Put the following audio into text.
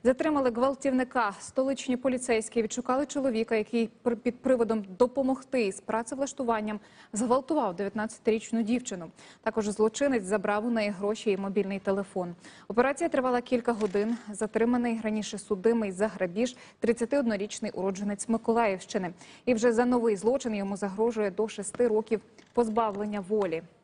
Затримали гвалтівника. Столичні поліцейські відшукали чоловіка, який під приводом допомогти із працевлаштуванням зґвалтував 19-річну дівчину. Також злочинець забрав у неї гроші і мобільний телефон. Операція тривала кілька годин. Затриманий раніше судимий за грабіж 31-річний уродженець Миколаївщини. І вже за новий злочин йому загрожує до 6 років позбавлення волі.